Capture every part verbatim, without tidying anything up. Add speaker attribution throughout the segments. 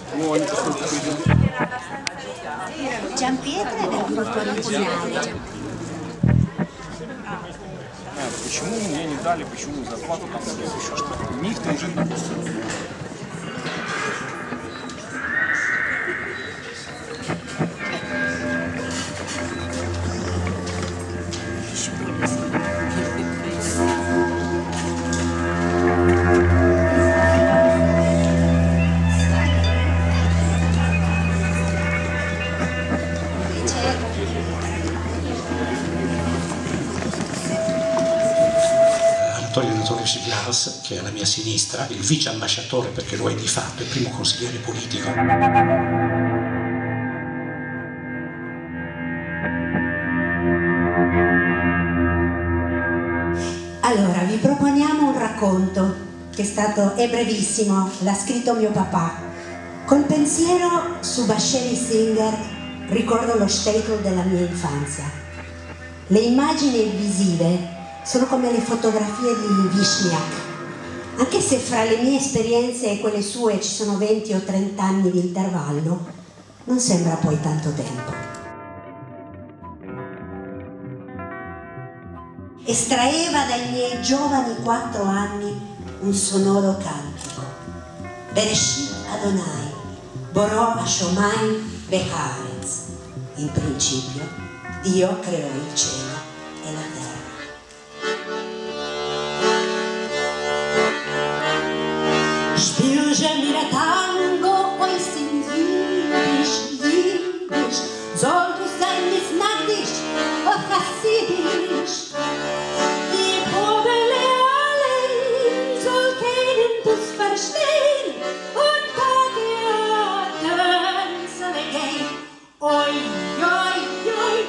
Speaker 1: Gianpietro è del gruppo originale.
Speaker 2: Почему мне не дали, почему зарплату там дают, еще что-то. У них тоже так.
Speaker 3: Antonio Anatolius Glas, che è alla mia sinistra, il vice ambasciatore, perché lo è di fatto, il primo consigliere politico.
Speaker 1: Allora, vi proponiamo un racconto che è stato, è brevissimo, l'ha scritto mio papà. Col pensiero su Basheri Singer ricordo lo shtetl della mia infanzia. Le immagini visive sono come le fotografie di Vishniak, anche se fra le mie esperienze e quelle sue ci sono venti o trenta anni di intervallo, non sembra poi tanto tempo. Estraeva dai miei giovani quattro anni un sonoro cantico. Bereshit Adonai, Borò Hashomayim Ve'haaretz. In principio, Dio creò il cielo e la terra. Spiel je mir tango, oi sind jüdisch, jüdisch, soll du sein misnagdisch, o chassidisch. Die Probele allein soll keinen dus verstehen, und Pageaten soll er gehen, oi, oi, oi.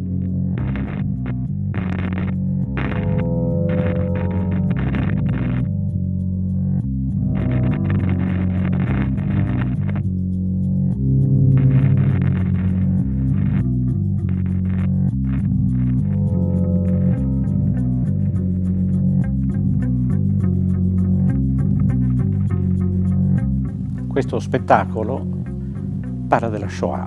Speaker 3: Questo spettacolo parla della Shoah.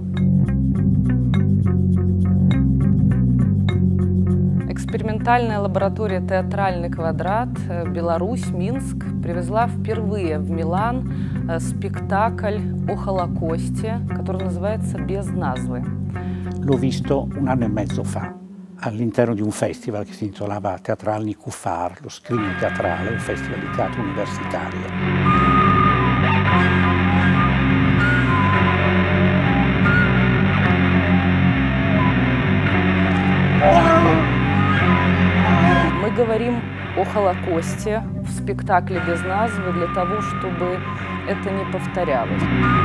Speaker 4: Экспериментальная лаборатория «Театральный квадрат», Беларусь, Минск, привезла впервые в Милан спектакль о Холокосте, который называется «Без назвы».
Speaker 3: L'ho visto un anno e mezzo fa all'interno di un festival che si intitolava Teatralny Kufar, lo screening teatrale, un festival di teatro universitario.
Speaker 4: Мы говорим о Холокосте в спектакле «Без назвы» для того, чтобы это не повторялось.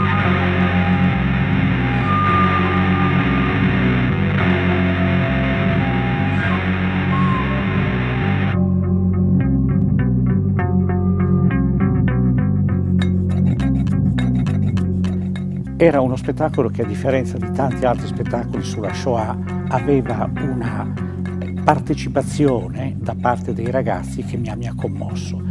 Speaker 3: Era uno spettacolo che, a differenza di tanti altri spettacoli sulla Shoah, aveva una partecipazione da parte dei ragazzi che mi ha, mi ha commosso.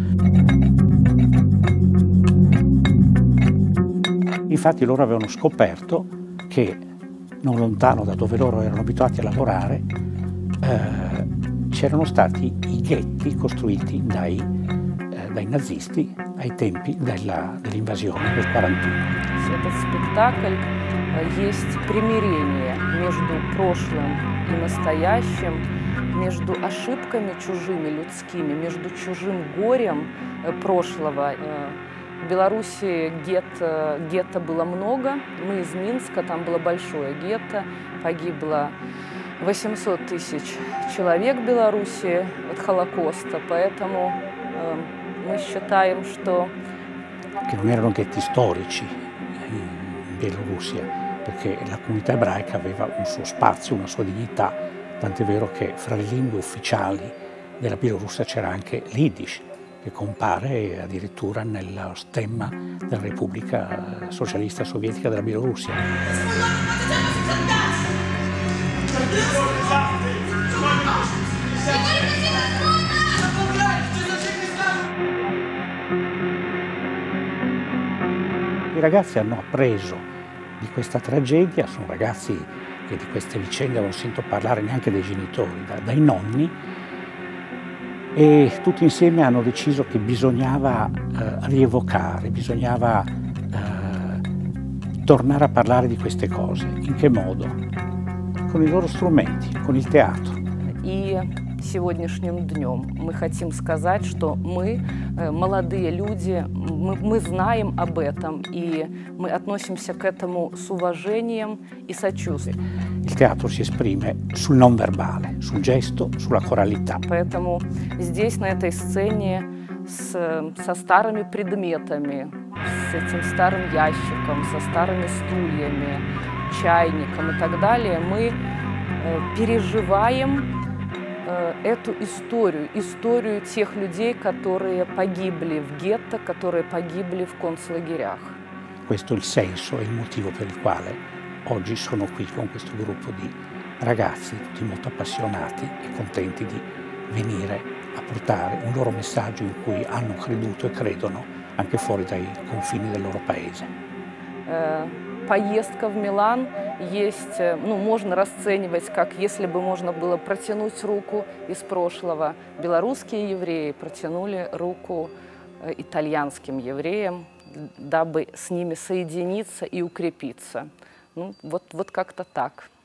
Speaker 3: Infatti loro avevano scoperto che, non lontano da dove loro erano abituati a lavorare, eh, c'erano stati i ghetti costruiti dai, eh, dai nazisti ai tempi dell'invasione del quarantuno.
Speaker 4: Этот спектакль есть примирение между прошлым и настоящим, между ошибками чужими людскими, между чужим горем прошлого. В Беларуси гетто, гетто было много, мы из Минска, там было большое гетто, погибло восемьсот тысяч человек в Беларуси от Холокоста, поэтому э, мы считаем, что...
Speaker 3: Che non erano ghetti storici in Bielorussia, perché la comunità ebraica aveva un suo spazio, una sua dignità, tant'è vero che fra le lingue ufficiali della Bielorussia c'era anche l'Yiddish, che compare addirittura nello stemma della Repubblica Socialista Sovietica della Bielorussia. I ragazzi hanno appreso di questa tragedia, sono ragazzi che di queste vicende non sento parlare neanche dai genitori, da, dai nonni, e tutti insieme hanno deciso che bisognava eh, rievocare, bisognava eh, tornare a parlare di queste cose. In che modo? Con i loro strumenti, con il teatro.
Speaker 4: И сегодняшним днем мы хотим сказать, что мы, молодые люди, мы, мы знаем об этом, и мы относимся к этому с уважением и сочувствием.
Speaker 3: Il teatro si esprime sul non verbale, sul gesto, sulla coralità.
Speaker 4: Поэтому здесь, на этой сцене, с, со старыми предметами, с этим старым ящиком, со старыми стульями, чайником и так далее, мы переживаем эту историю, историю тех людей, которые погибли в гетто, которые pogibli в концлагерях.
Speaker 3: Questo è il senso e il motivo per il quale oggi sono qui con questo gruppo di ragazzi, tutti molto appassionati e contenti di venire a portare un loro messaggio in cui hanno creduto e credono anche fuori dai confini del loro paese.
Speaker 4: Поездка в Милан есть, ну, можно расценивать, как если бы можно было протянуть руку из прошлого. Белорусские евреи протянули руку итальянским евреям, дабы с ними соединиться и укрепиться. Ну, вот, вот как-то так.